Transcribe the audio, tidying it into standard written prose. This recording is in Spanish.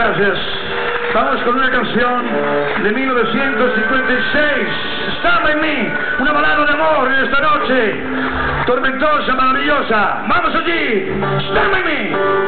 gracias. Vamos con una canción de 1956. Stand by me, una balada de amor en esta noche tormentosa, maravillosa. Vamos allí. Stand by me.